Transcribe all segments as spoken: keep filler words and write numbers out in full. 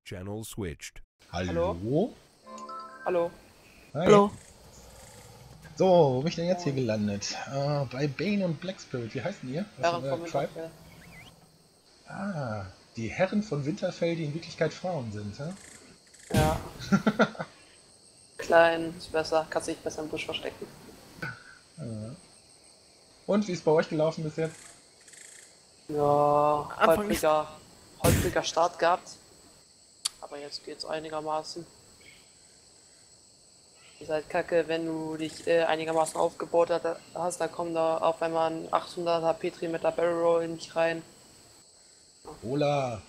Channel switched. Hallo? Hallo. Hi. Hallo. So, wo bin ich denn jetzt hier gelandet? Äh, bei Bane und Black Spirit. Wie heißen ihr? Was Herren ist euer vom Tribe? Winterfell. Ah, die Herren von Winterfell, die in Wirklichkeit Frauen sind, hä? Ja. Klein ist besser, kannst dich besser im Busch verstecken. Ja. Und wie ist bei euch gelaufen bis jetzt? Ja, Anfang holpriger, holpriger Start gehabt. Aber jetzt geht's einigermaßen. Ist halt kacke, wenn du dich äh, einigermaßen aufgebaut hat- hast, dann kommt da auf einmal ein achthundert H P-Tri mit der Barrel Roll nicht rein. Ola!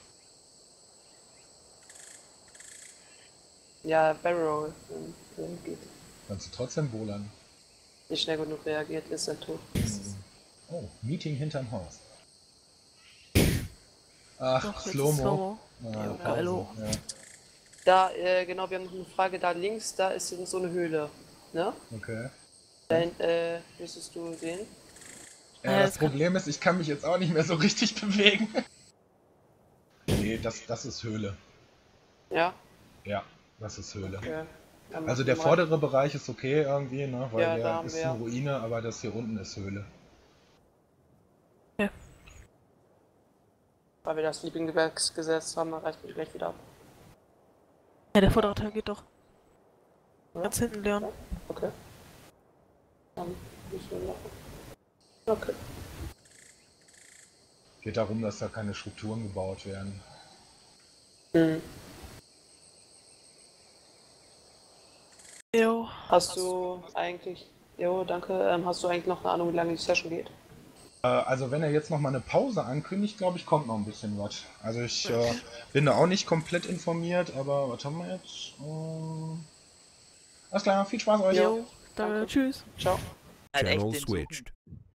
Ja, Barrel Roll ähm, ähm, geht. Kannst du trotzdem bolern? Nicht schnell genug reagiert, ist er tot. Oh, Meeting hinterm Haus. Ach, Doch, jetzt Slow-Mo. ist Slow-Mo. Ah, Jo, Pause, hallo. ja. Da, äh, genau, wir haben noch eine Frage da links, da ist so eine Höhle. Ne? Okay. Da, äh, müsstest du sehen. Ja, Ja, das das kann- Problem ist, ich kann mich jetzt auch nicht mehr so richtig bewegen. Nee, das, das ist Höhle. Ja? Ja, das ist Höhle. Okay. Dann Also machen der wir- vordere Bereich ist okay irgendwie, ne, weil Ja, da der haben ist wir- eine Ruine, aber das hier unten ist Höhle. Weil wir das Sleeping Bags gesetzt haben, dann reißt mich gleich wieder ab. Ja, der vordere Teil geht doch. Ja? Ganz hinten, Leon. Okay. Dann müssen wir machen. Okay. Geht darum, dass da keine Strukturen gebaut werden. Hm. Jo. Hast du eigentlich. Jo, danke. Ähm, hast du eigentlich noch eine Ahnung, wie lange die Session geht? Äh, also wenn er jetzt noch mal eine Pause ankündigt, glaube ich, kommt noch ein bisschen was. Also ich äh, bin da auch nicht komplett informiert, aber was haben wir jetzt? Ähm, alles klar, viel Spaß euch. Jo. Danke. Danke. Tschüss. Ciao. Halt echt Channel den switched.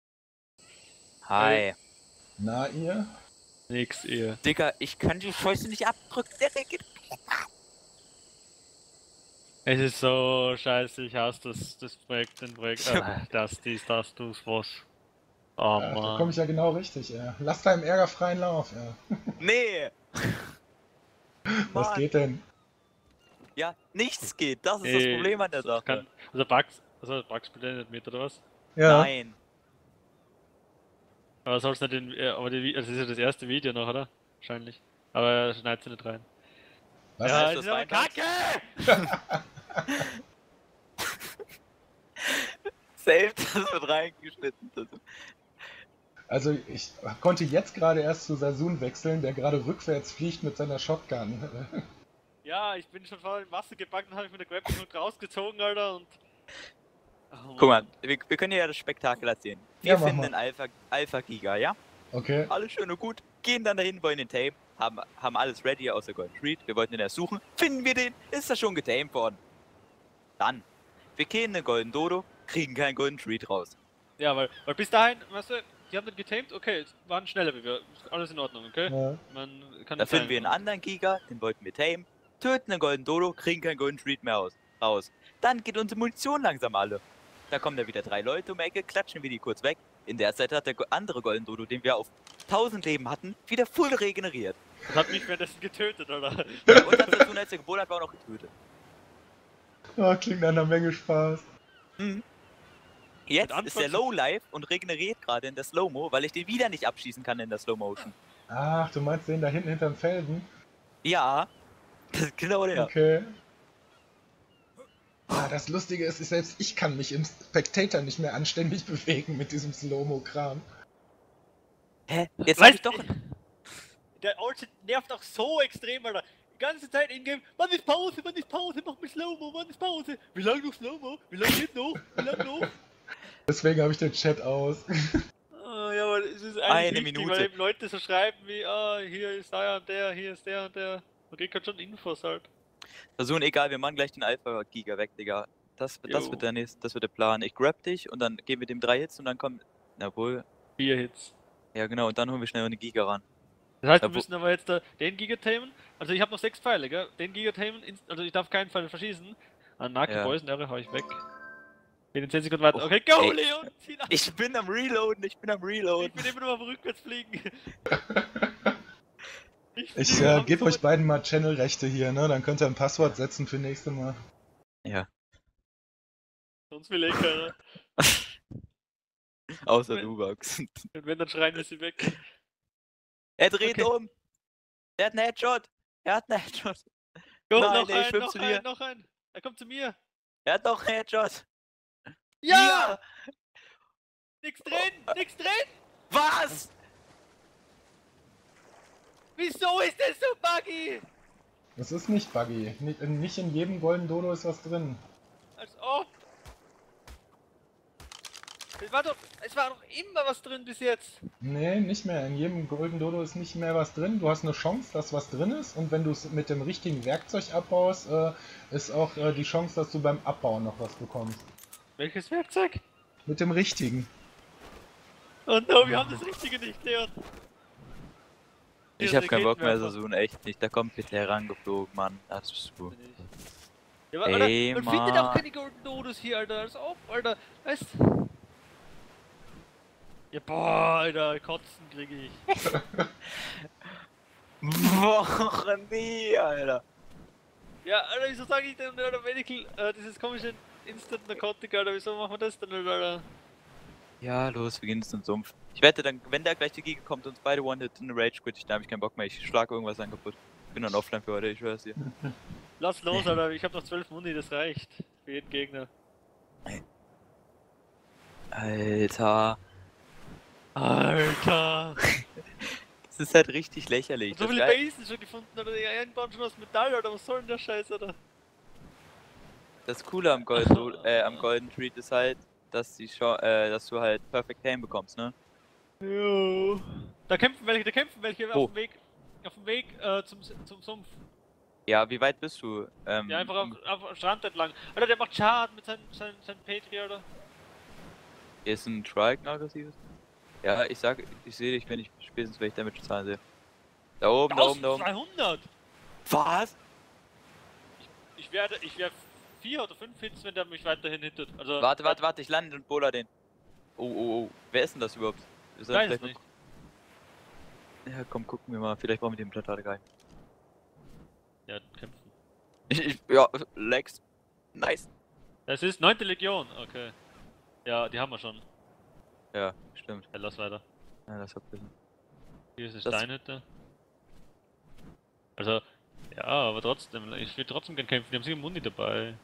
Hi. Na ihr? Nix, ihr. Digga, ich kann die Scheiße nicht abdrücken, der regelt. Es ist so scheiße, ich hasse das, das Projekt, den Projekt, äh, das, dies, das, du, was. Oh Ja, da komme Mann. ich ja genau richtig, ja. Lass deinem Ärger freien Lauf, ja. Nee! Was Mann. geht denn? Ja, nichts geht, das ist das Ey, Problem an der Sache. Kann, also Bugs, also Bugs spielt er nicht mit, oder was? Ja. Nein. Aber soll's nicht in, äh, aber die, Vi- also das ist ja das erste Video noch, oder? Wahrscheinlich. Aber er schneidet sie nicht rein. Was? Ja, ist das das ist aber Weihnachts- Kacke! Selbst, das wird reingeschnitten. Das Also ich konnte jetzt gerade erst zu Sasun wechseln, der gerade rückwärts fliegt mit seiner Shotgun. Ja, ich bin schon voll in Masse gepackt und habe ich mit der Grappling Hook rausgezogen, Alter, und... Oh, Guck mal, Mann. wir, wir können ja das Spektakel erzählen. Wir Ja, mach finden mal. den Alpha, Alpha Giga, ja? Okay. Alles schön und gut. Gehen dann dahin, wollen den Tape. Haben, haben alles ready außer Golden Street. Wir wollten den erst suchen. Finden wir den, ist er schon getamed worden. Dann. Wir kennen den Golden Dodo, kriegen keinen Golden Street raus. Ja, weil, weil bis dahin, weißt du, die haben den getamed, okay, es waren schneller wie wir, alles in Ordnung, okay? Ja. Man kann Da nicht finden wir sein. einen anderen Giga, den wollten wir tamen. Töten den Golden Dodo, kriegen keinen Golden Street mehr aus, raus. Dann geht unsere Munition langsam alle. Da kommen da wieder drei Leute um die Ecke, klatschen wir die kurz weg. In der Zeit hat der go- andere Golden Dodo, den wir auf tausend Leben hatten, wieder full regeneriert. Das hat mich währenddessen getötet, Alter. Und dann dazu, als er geboren hat, war auch noch getötet. Oh, klingt nach einer Menge Spaß. Mhm. Jetzt Mit ist der Anfang- Lowlife und regeneriert gerade in der Slow-Mo, weil ich den wieder nicht abschießen kann in der Slow-Motion. Ach, du meinst den da hinten hinterm Felsen? Ja, das ist genau der. Okay. Ah, das Lustige ist, selbst ich kann mich im Spectator nicht mehr anständig bewegen mit diesem Slow-Mo-Kram. Hä? Jetzt Weißt hab ich doch... du- Der Old nervt auch so extrem, Alter. Die ganze Zeit in-game, wann ist Pause, wann ist Pause, mach mir Slow-Mo, wann ist Pause? Wie lang noch Slow-Mo? Wie lang geht noch? Wie lang noch? Deswegen habe ich den Chat aus. Oh, ja, aber es ist eigentlich Eine wichtig, Minute. weil eben Leute so schreiben wie, ah, hier ist der und der, hier ist der und der. Man kriegt halt schon Infos halt. Versuchen, egal, wir machen gleich den Alpha-Giga weg, Digga. Das, das Jo. wird der nächste, das wird der Plan. Ich grab dich und dann geben wir dem drei Hits und dann kommt... Na wohl... Vier Hits. Ja genau, und dann holen wir schnell eine Giga ran. Das heißt, wir Ja, wo- müssen aber jetzt da den Giga tamen. Also ich habe noch sechs Pfeile, gell? Den Giga tamen, ins- also ich darf keinen Pfeil verschießen. An Naki Ja. Boys, ne, hau ich weg. Bin in zehn Sekunden weiter. Oh, Okay, go, ey. Leon! Zieh nach. Ich bin am Reloaden, ich bin am Ich Reloaden. bin immer noch am Rückwärts fliegen. Ich äh, gebe euch beiden mal Channel-Rechte hier, ne? Dann könnt ihr ein Passwort setzen für nächste Mal. Ja. Sonst will ich keiner. Außer Wenn- du, Max. Und wenn, dann schreien wir sie weg. Er dreht Okay. um! Er hat einen Headshot! Er hat einen Headshot! Go, Nein, noch ey, ich ein, schwimm noch zu ein, dir. noch ein. Er kommt zu mir. Er hat doch einen Headshot! Ja! Nix drin, nix drin! Was? Wieso ist das so buggy? Das ist nicht buggy. Nicht, nicht in jedem Golden Dodo ist was drin. Als ob. Es war doch, es war doch immer was drin bis jetzt. Nee, nicht mehr. In jedem Golden Dodo ist nicht mehr was drin. Du hast eine Chance, dass was drin ist. Und wenn du es mit dem richtigen Werkzeug abbaust, äh, ist auch äh, die Chance, dass du beim Abbauen noch was bekommst. Welches Werkzeug? Mit dem richtigen. Oh no, wir haben das Richtige nicht, Leon. Ich Hier hab ist keinen Bock mehr, Raketenwerfer. so echt nicht. Da kommt Peter herangeflogen, Mann. Das bist du. Ja, aber, Ey, Alter, man findet auch Mann. keine Golden Dodos hier, Alter. Als ob, Alter. Weißt du? Ja, boah, Alter, Kotzen kriege ich. Boah, nee, Alter. Ja, Alter, wieso sage ich denn, Alter, Medical, äh, dieses komische Instant Narcotic, Alter, wieso machen wir das denn, Alter? Ja, los, wir gehen jetzt in den Sumpf. Ich wette, dann, wenn da gleich die Giga kommt, uns beide One-Hit in eine Rage quit, dann hab ich keinen Bock mehr. Ich schlage irgendwas an kaputt. Ich bin dann offline für heute, ich schwör's dir. Lass los, Alter, ich hab noch zwölf Muni, das reicht. Für jeden Gegner. Alter. Alter! Das ist halt richtig lächerlich. Und so Das viele Geil- Basen schon gefunden, Alter, die einbauen schon aus Metall, Alter, was soll denn der Scheiß, Alter? Das Coole am Golden, äh, am Golden Treat ist halt, dass, die Scho äh, dass du halt Perfect Aim bekommst, ne? Jo. Da kämpfen welche, da kämpfen welche Wo? auf dem Weg, auf dem Weg äh, zum, zum Sumpf. Ja, wie weit bist du? Ähm, Ja, einfach auf, auf am Strand entlang. Alter, der macht Schaden mit seinem sein, sein Petri, Alter. Hier ist ein Trike ein aggressives? Ja, ich sag, ich sehe dich, wenn ich spätestens, wenn ich damit zahlen sehe. Da oben, da oben, da oben. eintausendzweihundert! Was? Ich werde, ich werde vier oder fünf Hits, wenn der mich weiterhin hittet. Also, Warte, warte, warte, ich lande und bola den. Oh, oh, oh. Wer ist denn das überhaupt? Wir Ich sollen weiß es vielleicht nicht. mal- Ja, komm, gucken wir mal. Vielleicht brauchen wir den Plattate gar nicht. Ja, kämpfen. Ich, ich, ja, Lex. Nice. Das ist neunte Legion, okay. Ja, die haben wir schon. Ja, stimmt. Ja, lass weiter. Ja, das hat bisschen. Hier ist eine Das- Steinhütte. Also, ja, aber trotzdem, ich will trotzdem gern kämpfen, die haben sicher Muni dabei.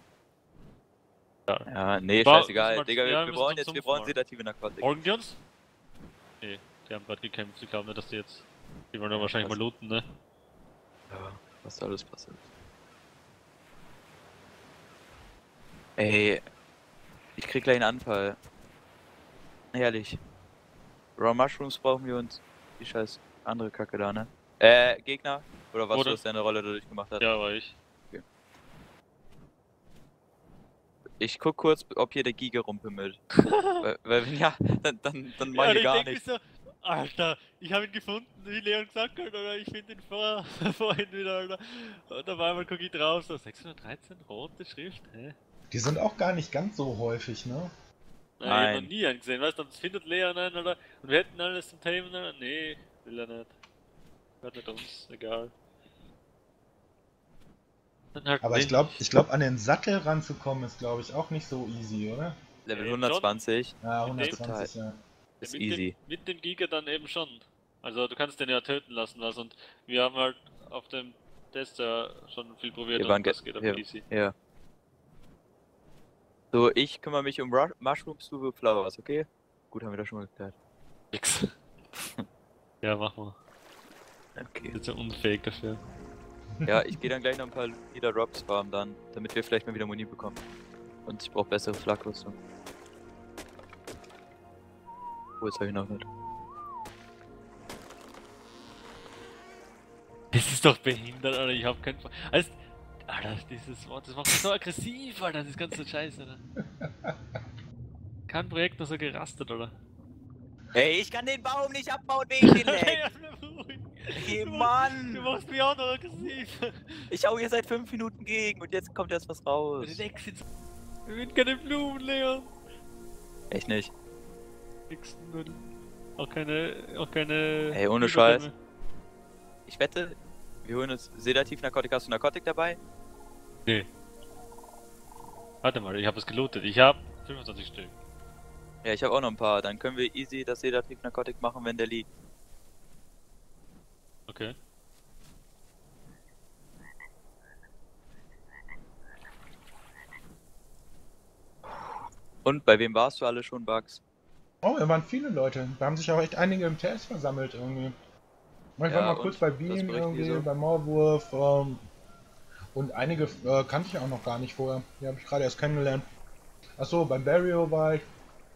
Ja, nee, War- scheißegal. müssen wir- Digga, wir, ja, wir müssen brauchen zum jetzt, wir Sumpf brauchen mal. sedative Narkotik. Folgen die uns? Nee, die haben gerade gekämpft, ich glaube nicht, dass die jetzt... Die wollen ja wahrscheinlich was- mal looten, ne? Ja, was alles passiert. Ey, ich krieg gleich einen Anfall. Herrlich. Raw Mushrooms brauchen wir und die scheiß andere Kacke da, ne? Äh, Gegner? Oder was, Oder? was deine Rolle dadurch gemacht hat? Ja, war ich. Ich guck kurz, ob hier der Giga rumpimmelt. weil, weil, wenn ja, dann, dann, dann mach Ja, ich ich gar denk mir nichts. so, Alter, ich habe ihn gefunden, wie Leon gesagt hat, oder ich finde ihn vor, vorhin wieder, Alter. Und auf einmal guck ich drauf, so sechshundertdreizehn, rote Schrift, hä? Die sind auch gar nicht ganz so häufig, ne? Nein. Ich hab Nein. noch nie einen gesehen, weißt du, dann findet Leon einen, oder? Und wir hätten alles zum Tamen, oder? Nee, will er nicht. Hört nicht uns, egal. Dann halt Aber ich nicht. glaube, ich glaub, an den Sattel ranzukommen ist, glaube ich, auch nicht so easy, oder? Level Ja, hundertzwanzig Ja, Mit dem- hundertzwanzig, ja. ist mit easy. Dem, mit dem Giga dann eben schon. Also du kannst den ja töten lassen, was und wir haben halt auf dem Test ja schon viel probiert Wir waren und das ge- geht wir- aber easy. Ja. So, ich kümmere mich um Ru Mushrooms, du für Flowers, okay? Gut, haben wir das schon mal geklärt. Nix. Ja, mach mal. Okay. Ist ja unfähig dafür. Ja, ich gehe dann gleich noch ein paar wieder Drops farmen dann, damit wir vielleicht mal wieder Muni bekommen. Und ich brauche bessere Flakrüstung. Oh, jetzt habe ich noch nicht. Das ist doch behindert, Alter, ich hab keinen Fall. Also, Alter, dieses Wort, das macht mich so aggressiv, Alter, das ganze Scheiße, Alter. Kein Projekt nur so gerastet, oder? Ey, ich kann den Baum nicht abbauen wegen den Lag. Ja, bleib ruhig. Hey, Du Mann! machst mich auch noch aggressiv. Ich hau hier seit fünf Minuten gegen und jetzt kommt erst was raus. Die Lecks sind. Wir finden keine Blumen, Leon. Echt nicht. Nix, null. Auch keine. Auch keine. Ey, ohne Überbäume. Scheiß. Ich wette, Wir holen uns Sedativ-Narkotik. Hast du Narkotik dabei? Nee. Warte mal, ich habe es gelootet. Ich habe fünfundzwanzig Stück. Ja, ich habe auch noch ein paar. Dann können wir easy das Sedativ-Narkotik machen, wenn der liegt. Okay. Und bei wem warst du alle schon, Bugs? Oh, da waren viele Leute. Da haben sich auch echt einige im T S versammelt irgendwie. Ich war Ja, mal und? kurz bei Was Beam berichten die irgendwie, so? bei Maulwurf. Ähm, und einige äh, kannte ich auch noch gar nicht vorher. Die habe ich gerade erst kennengelernt. Achso, beim Barrio war ich.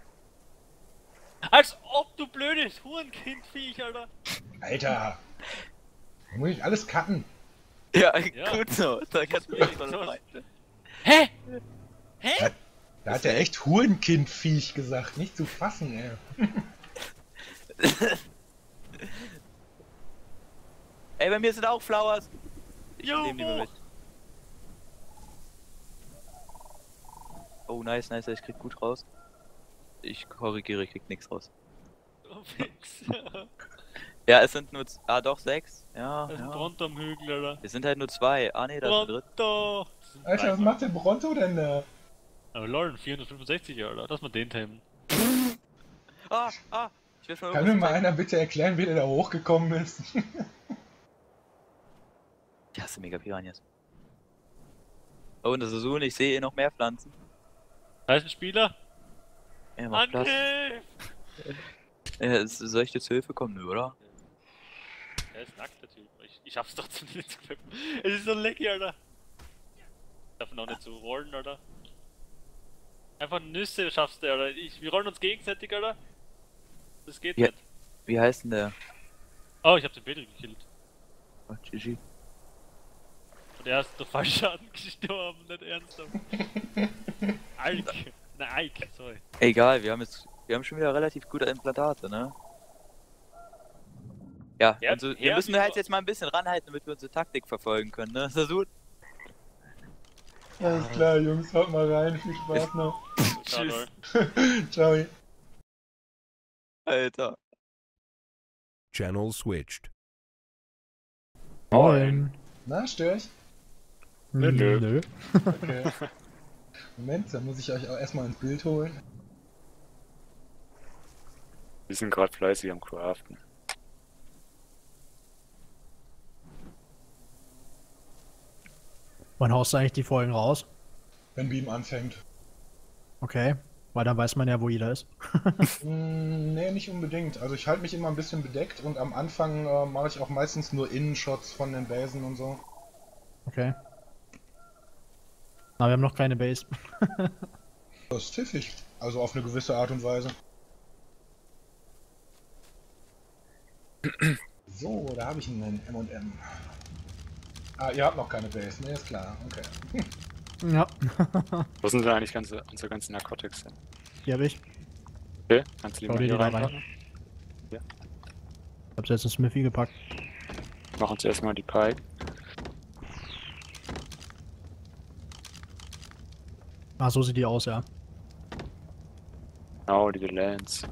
Als ob du blödes Hurenkindviech, Alter! Alter! Da muss ich alles cutten. Ja, Ja. gut so. Da kannst du mich So. noch rein. Hä? Hä? Da hat er echt Hurenkindviech gesagt. Nicht zu fassen, ey. Ey, bei mir sind auch Flowers. Ich Jo, nehme die mal wo? mit. Oh, nice, nice, ich krieg gut raus. Ich korrigiere, ich krieg nichts raus. Oh, Wichser. Ja, es sind nur... z- Ah, doch, sechs. Ja, Da ist ein ja. Bronto am Hügel, Alter. Es sind halt nur zwei. Ah, nee, da ist ein dritter. Bronto! Das sind Alter, was drei. macht der Bronto denn da? Aber Lauren, vierhundertfünfundsechzig, Alter. Lass mal den timen. Ah, ah. Ich will schon Kann mir irgendwas mal zeigen. einer bitte erklären, wie der da hochgekommen ist? Ich hasse mega Piranhas. Oh, und das ist so, und ich sehe noch mehr Pflanzen. Da ist ein Spieler. Ja, mach Platz. Angriff! Ja, es- soll ich dir zur Hilfe kommen, oder? Er ist nackt, der Typ. Ich, ich schaff's trotzdem nicht zu klippen. Es ist so lecky, Alter. Ich darf ihn auch nicht so rollen, Alter. Einfach Nüsse schaffst du, Alter. Ich, wir rollen uns gegenseitig, Alter. Das geht Ja. nicht. Wie heißt denn der? Oh, ich hab den Pedro gekillt. Oh, G G. Und er ist durch Fallschaden gestorben, nicht ernsthaft. Ike. Nein, Ike, sorry. Egal, wir haben jetzt... Wir haben schon wieder relativ gute Implantate, ne? Ja, Ja, also, wir ja, müssen wie halt so- jetzt mal ein bisschen ranhalten, damit wir unsere Taktik verfolgen können, ne? Ist das gut? Alles klar, Jungs, haut mal rein. Viel Spaß noch. Ciao, Tschüss. Lol. Ciao. Alter. Channel switched. Moin. Na, stör ich? Nö, nö. Okay. Moment, dann muss ich euch auch erstmal ins Bild holen. Wir sind gerade fleißig am Craften. Wann haust du eigentlich die Folgen raus? Wenn Beam anfängt. Okay, weil dann weiß man ja, wo jeder ist. Mm, nee, nicht unbedingt. Also ich halte mich immer ein bisschen bedeckt und am Anfang äh, mache ich auch meistens nur Innenshots von den Basen und so. Okay. Aber wir haben noch keine Base. Das ist pfiffig. Also auf eine gewisse Art und Weise. So, da habe ich einen M und M. Ah, ihr habt noch keine Base, ne? Ist klar. Okay. Ja, Wo sind denn eigentlich ganze, unsere ganzen Narcotics hin? die habe ich. Okay, kannst du die Schau mal dir hier die da rein. reinpacken? Ich hab's jetzt in Smithy gepackt. Machen uns erstmal die Pike. Ah, so sieht die aus, ja. Genau, die Lance.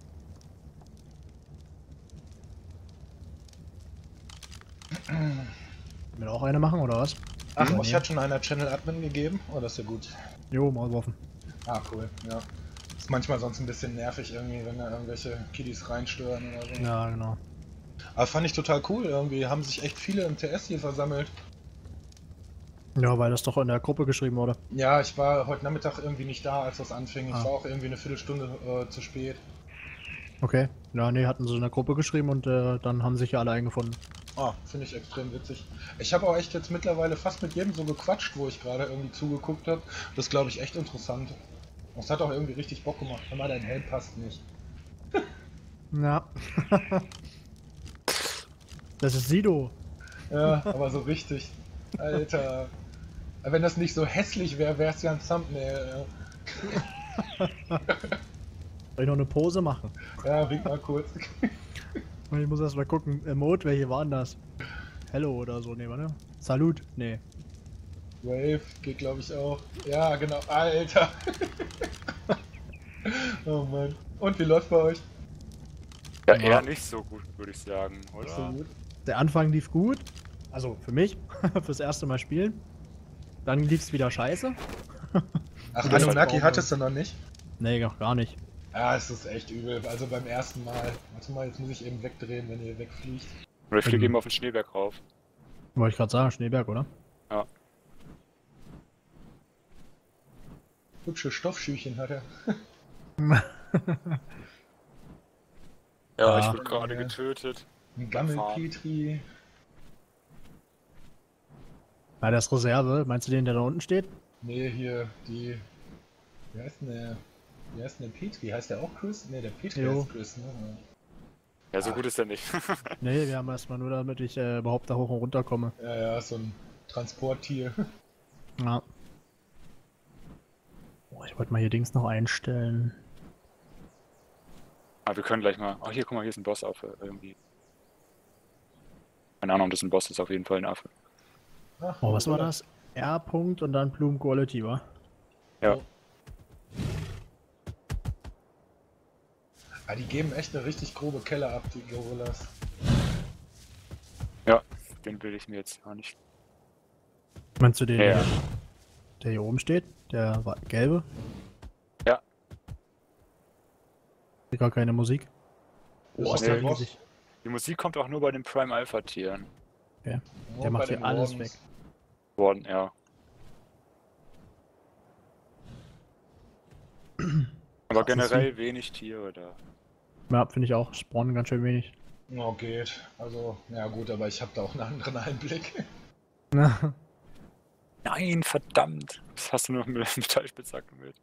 Will auch eine machen, oder was? Ach, Hm, euch nee. hat schon einer Channel Admin gegeben? Oh, das ist ja gut. Jo, Maulwurfen. Ah, cool, ja. Ist manchmal sonst ein bisschen nervig irgendwie, wenn da irgendwelche Kiddies reinstören oder so. Ja, genau. Aber fand ich total cool irgendwie. Haben sich echt viele im T S hier versammelt. Ja, weil das doch in der Gruppe geschrieben wurde. Ja, ich war heute Nachmittag irgendwie nicht da, als das anfing. Ich Ah. war auch irgendwie eine Viertelstunde äh, zu spät. Okay. Ja, nee, hatten sie in der Gruppe geschrieben und äh, dann haben sich ja alle eingefunden. Ah, finde ich extrem witzig. Ich habe auch echt jetzt mittlerweile fast mit jedem so gequatscht, wo ich gerade irgendwie zugeguckt habe. Das glaube ich echt interessant. Das hat auch irgendwie richtig Bock gemacht. Hör mal, dein Helm passt nicht. Ja. Das ist Sido. Ja, aber so richtig. Alter. Wenn das nicht so hässlich wäre, wäre es ja ein Thumbnail. Soll ich noch eine Pose machen? Ja, ja wink mal kurz. Und ich muss erst mal gucken, Emote, welche waren das? Hello oder so, ne, warte. Salut, nee. Wave geht glaube ich auch. Ja, genau. Alter. Oh Mann. Und wie läuft bei euch? Ja, Ja. eher nicht so gut, würde ich sagen, Nicht so oder? gut. Der Anfang lief gut, Also für mich, fürs erste Mal spielen. Dann lief's wieder scheiße. Ach, Und das Anunnaki auch- hattest du noch nicht? Nee, noch gar nicht. Ja, es ist echt übel. Also beim ersten Mal. Warte mal, jetzt muss ich eben wegdrehen, wenn ihr wegfliegt. Oder ich fliege Ähm. eben auf den Schneeberg rauf. Wollte ich gerade sagen, Schneeberg, oder? Hübsche Stoffschüchen hat er. Ja, Ah. ich wurde gerade Ja. getötet. Ein Gammelpetri. Ja, das ist Reserve. Meinst du den, der da unten steht? Nee, hier, die. Wie heißt denn der? Wie heißt denn der Petri? Heißt der auch Chris? Nee, der Petri Jo. heißt Chris, ne? Ja, so Ah. gut ist er nicht. Nee, wir haben erstmal nur, damit ich äh, überhaupt da hoch und runter komme. Ja, ja, so ein Transporttier. Ja. Oh, ich wollte mal hier Dings noch einstellen. Aber wir können gleich mal. Oh, hier, guck mal, hier ist ein Bossaffe irgendwie. Keine Ahnung, ob das ein Boss ist, auf jeden Fall ein Affe. Ach, Oh, was war oder? das? R-Punkt und dann Bloom Quality, wa? Ja. Ah, die geben echt eine richtig grobe Kelle ab, die Gorillas. Ja, den will ich mir jetzt auch nicht. Meinst du den, Ja. hier, der hier oben steht? Der wa- gelbe? Ja. Hier gar keine Musik. Das Oh, ist ist der der Boss. riesig. Die Musik kommt auch nur bei den Prime Alpha Tieren. Der Nur macht bei hier den alles Wardens. weg. Worden, ja. Aber Krass, das generell wenig Tiere da. Ja, finde ich auch. Spawnen ganz schön wenig. Oh, geht. Also, ja gut, aber ich habe da auch einen anderen Einblick. Nein, verdammt! Was hast du noch mit der Metallspitzhacke mit?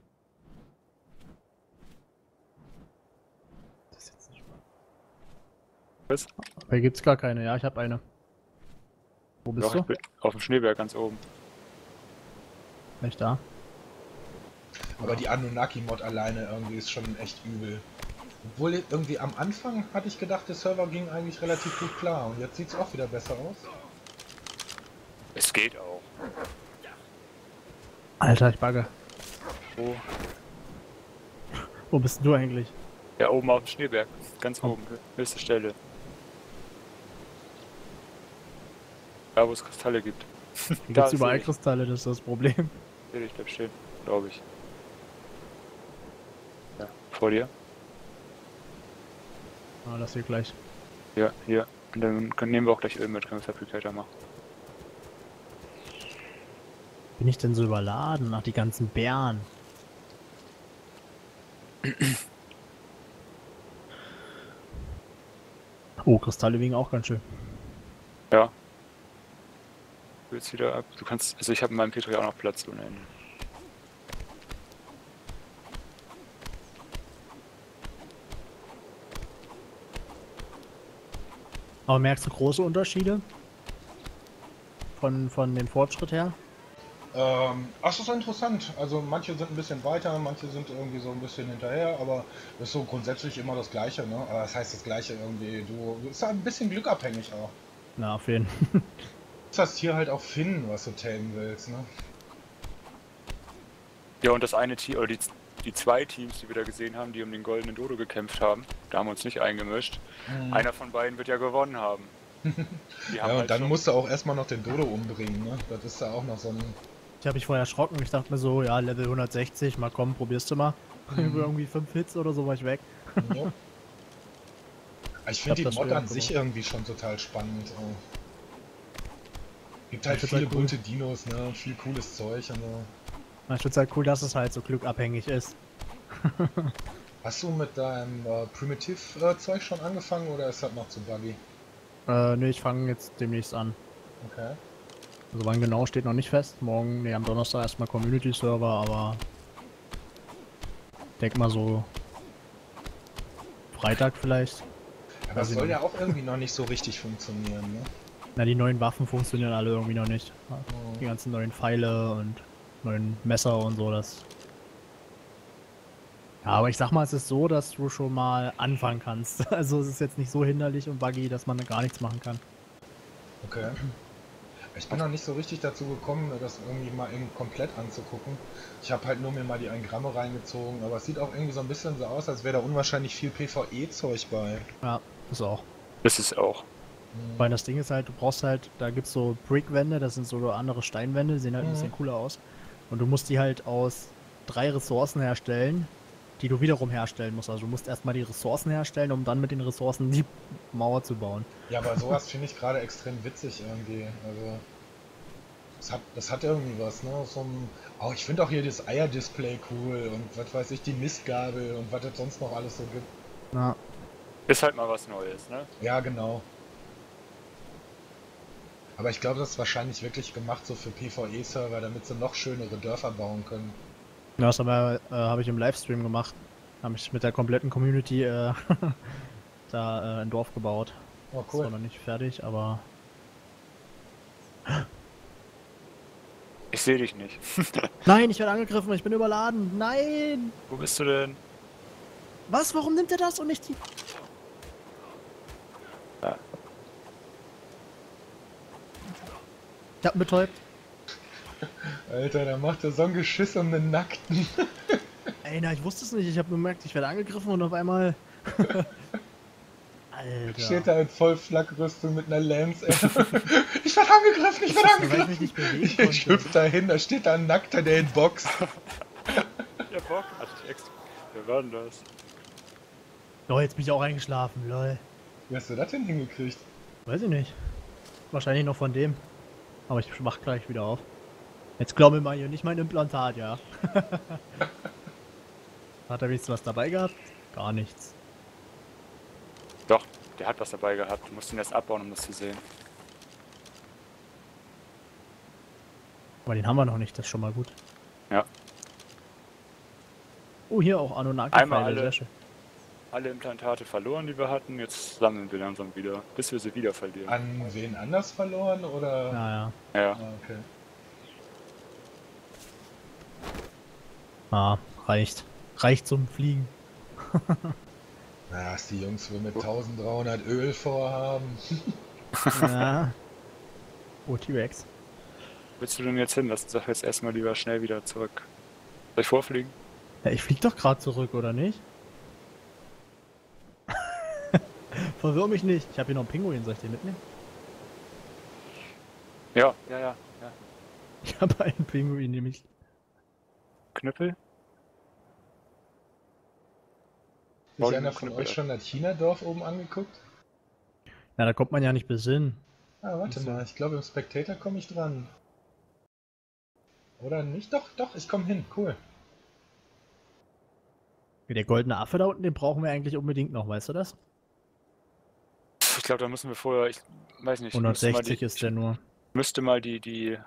Das ist jetzt nicht wahr. Was? Aber hier gibt's gar keine. Ja, ich habe eine. Wo bist Doch, ich du? bin auf dem Schneeberg ganz oben. Nicht da. Aber die Anunnaki-Mod alleine irgendwie ist schon echt übel. Obwohl irgendwie am Anfang hatte ich gedacht, der Server ging eigentlich relativ gut klar und jetzt sieht es auch wieder besser aus. Es geht auch. Alter, ich bagge. Wo? Wo bist denn du eigentlich? Ja, oben auf dem Schneeberg. Ganz Oh. oben. Höchste Stelle. Da, wo es Kristalle gibt. Hier Da gibt's überall sehe ich. Kristalle, das ist das Problem. Ich bleib stehen, glaube ich. Ja, vor dir. Ah, das hier gleich. Ja, hier. Und dann können, nehmen wir auch gleich Öl mit, können wir Fabricator machen. Bin ich denn so überladen? Ach, die ganzen Bären. Oh, Kristalle wiegen auch ganz schön. Ja. Du jetzt wieder ab. Du kannst. Also ich habe in meinem Petri auch noch Platz ohne Ende. Aber merkst du große Unterschiede? Von, von dem Fortschritt her? Ähm, ach, das ist interessant. Also manche sind ein bisschen weiter, manche sind irgendwie so ein bisschen hinterher, aber das ist so grundsätzlich immer das Gleiche, ne? Aber das heißt das Gleiche irgendwie. Du, du ist halt ein bisschen glückabhängig auch. Na, auf jeden Fall. Du hast hier halt auch finden, was du tamen willst, ne? Ja, und das eine Team, oder die, die zwei Teams, die wir da gesehen haben, die um den goldenen Dodo gekämpft haben, da haben wir uns nicht eingemischt. Einer von beiden wird ja gewonnen haben. Die haben Ja, halt und dann schon- musst du auch erstmal noch den Dodo umbringen, ne? Das ist ja auch noch so ein... Ich habe mich vorher erschrocken. Ich dachte mir so, ja, Level hundertsechzig, mal komm, probierst du mal. Mhm. Irgendwie fünf Hits oder so war ich weg. Ja. Ich Ich finde hab die das Mod früher an sich gemacht. irgendwie schon total spannend. Oh. Gibt halt Ich find's viele halt cool. bunte Dinos, ne? Viel cooles Zeug und so. Na, ich find's halt cool, dass es halt so glückabhängig ist. Hast du mit deinem äh, Primitiv-Zeug schon angefangen oder ist das noch zu buggy? Äh, ne, ich fange jetzt demnächst an. Okay. Also wann genau steht noch nicht fest. Morgen, ne, am Donnerstag erstmal Community-Server, aber denk mal so Freitag vielleicht. Aber Weiß es ich soll noch ja auch irgendwie noch nicht so richtig funktionieren, ne? Na, die neuen Waffen funktionieren alle irgendwie noch nicht. Oh. Die ganzen neuen Pfeile und neuen Messer und so, das... Ja, aber ich sag mal, es ist so, dass du schon mal anfangen kannst. Also es ist jetzt nicht so hinderlich und buggy, dass man gar nichts machen kann. Okay. Ich bin noch nicht so richtig dazu gekommen, mir das irgendwie mal eben komplett anzugucken. Ich habe halt nur mir mal die ein Gramm reingezogen, aber es sieht auch irgendwie so ein bisschen so aus, als wäre da unwahrscheinlich viel PvE-Zeug bei. Ja, ist auch. Das ist auch. Weil das Ding ist halt, du brauchst halt, da gibt's so Brickwände, das sind so andere Steinwände, die sehen halt ein Mhm. bisschen cooler aus. Und du musst die halt aus drei Ressourcen herstellen, die du wiederum herstellen musst. Also du musst erstmal die Ressourcen herstellen, um dann mit den Ressourcen die Mauer zu bauen. Ja, aber sowas finde ich gerade extrem witzig irgendwie. Also, das hat, das hat irgendwie was, ne? So ein, oh, ich finde auch hier das Eierdisplay cool und was weiß ich, die Mistgabel und was es sonst noch alles so gibt. Na, Ist halt mal was Neues, ne? Ja, genau. Aber ich glaube, das ist wahrscheinlich wirklich gemacht so für PvE-Server, damit sie noch schönere Dörfer bauen können. ja, das habe äh, hab ich im Livestream gemacht. Habe ich mit der kompletten Community äh, da äh, ein Dorf gebaut. Oh, Ist zwar cool. noch nicht fertig, aber Ich sehe dich nicht. nein, ich werde angegriffen, ich bin überladen. Nein! Wo bist du denn? Was? Warum nimmt er das und nicht die? Ja. Ich hab ihn betäubt. Alter, da macht er so ein Geschiss um den Nackten. Ey, na, ich wusste es nicht. Ich habe bemerkt, ich werde angegriffen und auf einmal. Alter. Steht da in Vollflackrüstung mit einer Lance. Ich werde angegriffen, ich werde Weil ich mich angegriffen. nicht bewegen Ich konnte. hüpf dahin, da steht da ein Nackter, der ihn boxt. Ja, Bock. Hatte ich extra. Wer war denn das? Oh, jetzt bin ich auch eingeschlafen, lol. Wie hast du das denn hingekriegt? Weiß ich nicht. Wahrscheinlich noch von dem. Aber ich mach gleich wieder auf. Jetzt glaube ich mal hier nicht mein Implantat, ja. Hat er wenigstens was dabei gehabt? Gar nichts. Doch, der hat was dabei gehabt. Du musst ihn erst abbauen, um das zu sehen. Aber den haben wir noch nicht, das ist schon mal gut. Ja. Oh, hier auch Anunnaki. Einmal Pfeile, alle. sehr schön. Alle Implantate verloren, die wir hatten. Jetzt sammeln wir langsam wieder, bis wir sie wieder verlieren. An wen anders verloren oder? Ja, ja. Ja. Ah, okay. Ah, reicht. Reicht zum Fliegen. Na, was die Jungs wohl mit dreizehnhundert Öl vorhaben. Ja. Oh, T-Rex. Wo willst du denn jetzt hin? Lass uns doch jetzt erstmal lieber schnell wieder zurück. Soll ich vorfliegen? Ja, ich flieg doch gerade zurück, oder nicht? Verwirr mich nicht. Ich habe hier noch einen Pinguin, soll ich den mitnehmen? Ja, ja, ja. ja. Ich habe einen Pinguin, nämlich. Knüppel? Ist Wollen einer wir von Knüppel euch schon das China-Dorf oben angeguckt? Na, da kommt man ja nicht bis hin. Ah, warte mal, ich glaube im Spectator komme ich dran. Oder nicht? Doch, doch, ich komme hin, cool. Der goldene Affe da unten, den brauchen wir eigentlich unbedingt noch, weißt du das? Ich glaube, da müssen wir vorher, ich weiß nicht, ich müsste mal hundertsechzig die, ist der nur. ich müsste mal die, die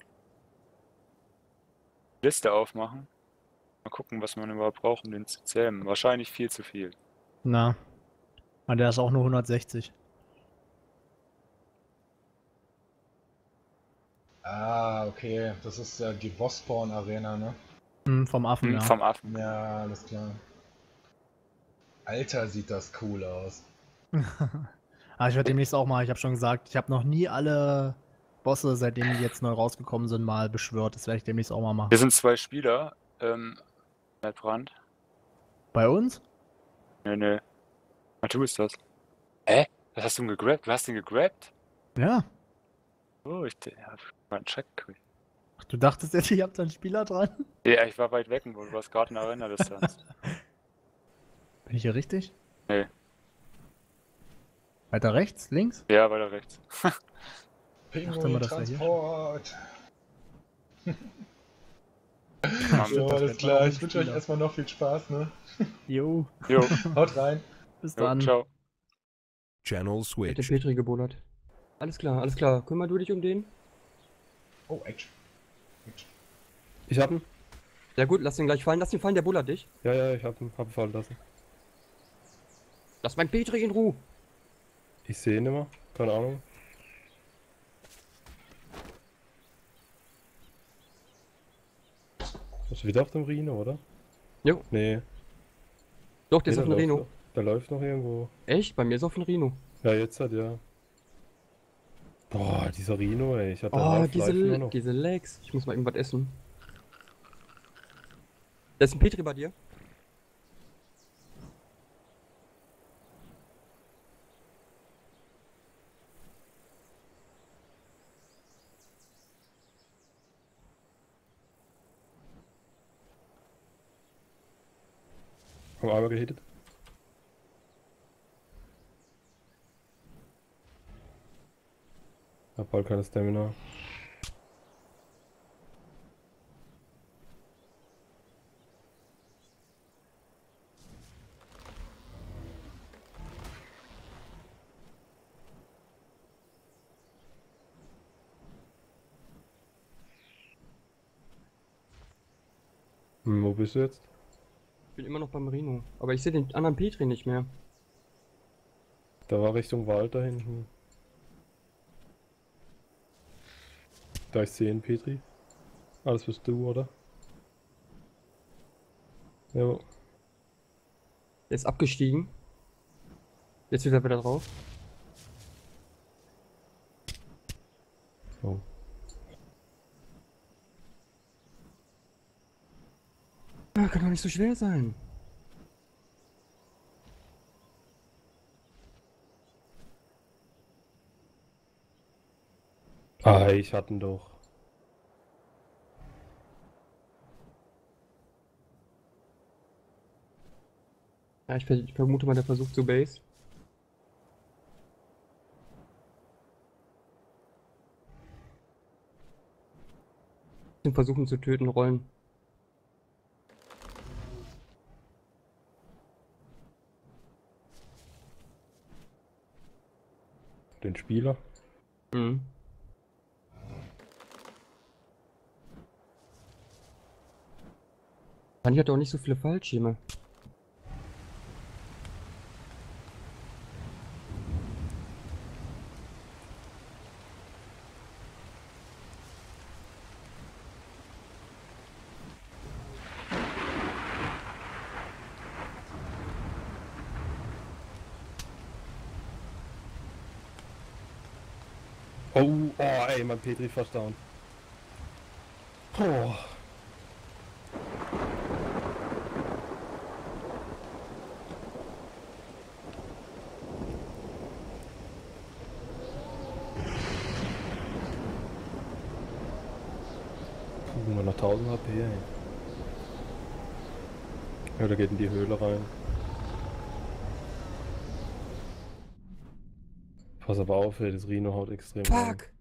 Liste aufmachen. Mal gucken, was man überhaupt braucht, um den zu zähmen. Wahrscheinlich viel zu viel. Na. Und der ist auch nur hundertsechzig. Ah, okay, das ist ja die Bosspawn-Arena, ne? Hm, vom Affen, Hm, ja. vom Affen. Ja, alles klar. Alter, sieht das cool aus. Ah, ich werde demnächst auch mal, ich habe schon gesagt, ich habe noch nie alle Bosse, seitdem die jetzt neu rausgekommen sind, mal beschwört. Das werde ich demnächst auch mal machen. Wir sind zwei Spieler. Ähm, Matt Brandt. Bei uns? Nee, nee. Na, du bist das. Hä? Was hast du denn gegrabt? Du hast ihn gegrabt? Ja. Oh, ich ja, mal einen Check gekriegt. Ach, du dachtest jetzt, ich hab da einen Spieler dran? Ja, ich war weit weg, wo du warst gerade in Arena-Distanz. Bin ich hier richtig? Nee. Weiter rechts? Links? Ja, weiter rechts. dachte immer, das wäre hier Pinguin-Transport. Mann. So, das alles wird klar, mal ich wünsche euch Spieler. erstmal noch viel Spaß, ne? Jo. Jo, Haut rein. Bis jo, dann. ciao. Channel Hat der switched. Petri gebullert. Alles klar, alles klar. Kümmer du dich um den? Oh, Action. Action. Ich hab ihn. Ja gut, lass ihn gleich fallen. Lass ihn fallen, der bullert dich. Ja, ja, ich hab ihn, hab ihn fallen lassen. Lass mein Petri in Ruhe. Ich sehe ihn immer, keine Ahnung. Ist wieder auf dem Rhino, oder? Jo. Nee. Doch, der nee, ist auf dem läuft Rhino. noch- Der läuft noch irgendwo. Echt? Bei mir ist auf dem Rhino. Ja, jetzt hat ja. Boah, dieser Rhino, ey. Ich hatte Oh, Half-Life diese, nur Le- noch. diese Legs. Ich muss mal irgendwas essen. Da ist ein Petri bei dir. Haben einmal gehittet. Hab bald keine Stamina. Hm, wo bist du jetzt? Ich bin immer noch beim Rino. Aber ich sehe den anderen Petri nicht mehr. Da war Richtung Wald da hinten. Da ich sehe ihn, Petri. Alles bist du, oder? Ja. Der ist abgestiegen. Jetzt wieder wieder drauf. Oh. Ah, kann doch nicht so schwer sein. Ah, ich hatte ihn doch. Ja, ich, ver ich vermute mal, der versucht zu Base. Den versuchen zu töten, rollen. Den Spieler. Mhm. Dann hat er auch nicht so viele Fallschirme. Oh, oh, ey, mein Petri fast down. Oh. Puh, nur noch tausend H P, ey. Ja, der geht in die Höhle rein. Pass aber auf, ey, das Rhino haut extrem rein. Fuck!